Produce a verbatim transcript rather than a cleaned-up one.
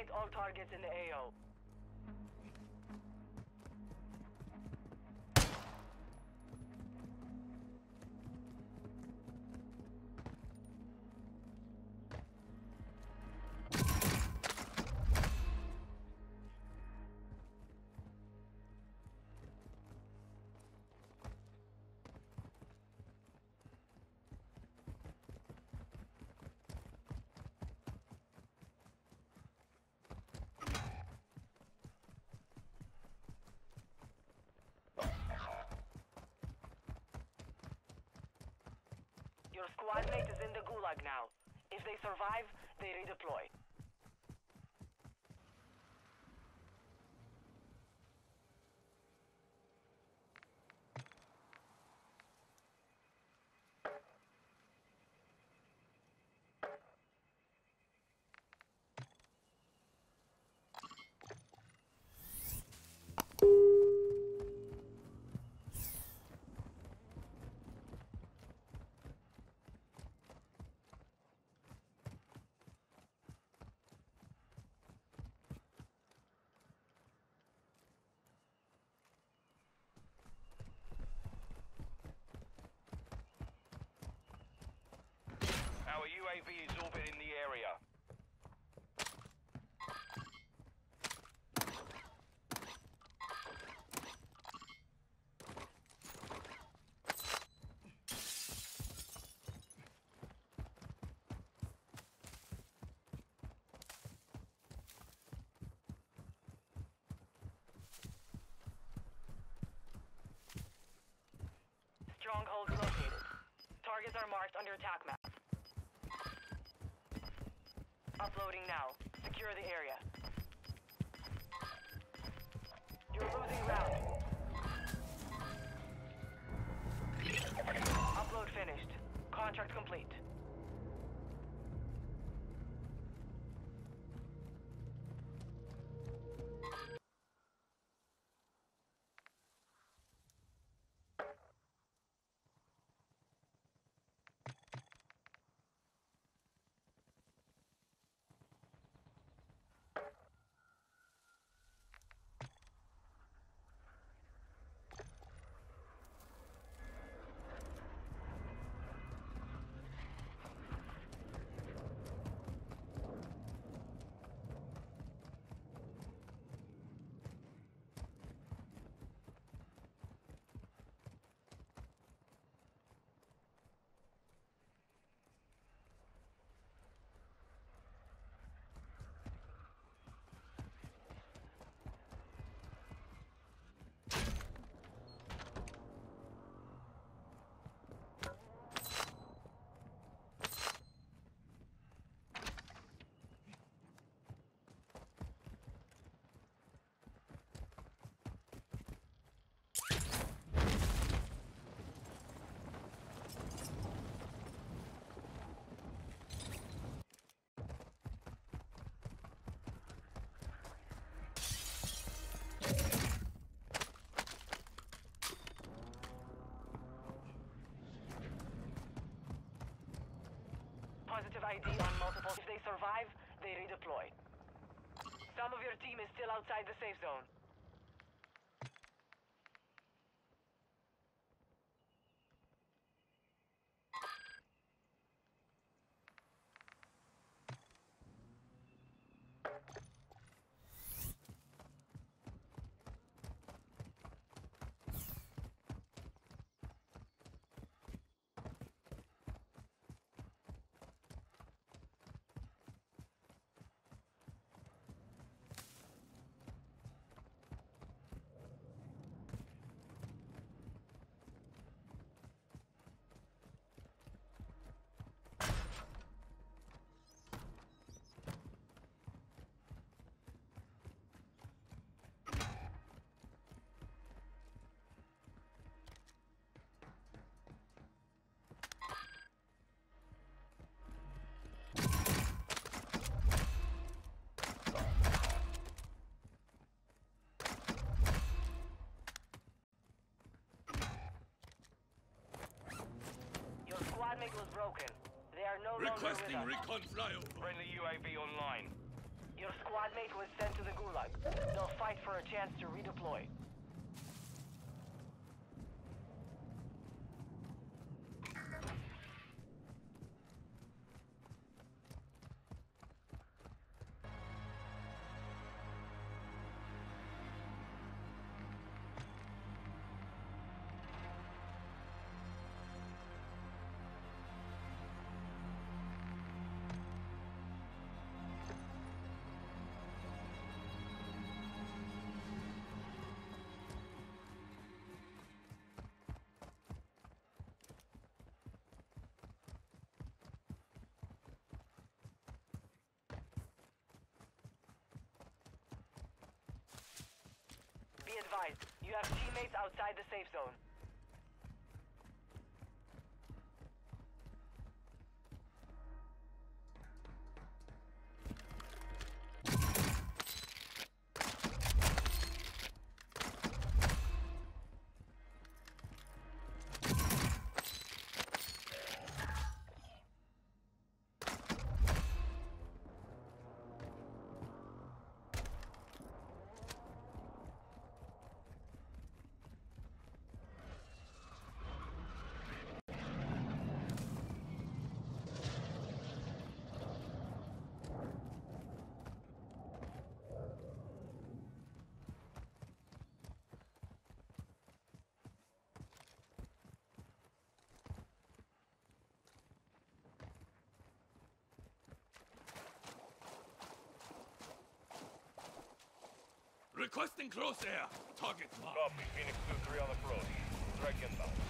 Eliminate all targets in the A O. Your squad mate is in the gulag now. If they survive, they redeploy. Our U A V is orbiting the area. Strongholds located. Targets are marked under attack map. Uploading now. Secure the area. You're losing ground. Upload finished. Contract complete. Positive I D on multiple. If they survive, they redeploy. Some of your team is still outside the safe zone. Squad mate was broken. They are no longer with us. Requesting recon flyover. Friendly U A V online. Your squad mate was sent to the Gulag. They'll fight for a chance to redeploy. Be advised, you have teammates outside the safe zone. Requesting close air. Target marked. Copy. Phoenix two three on approach. Strike inbound.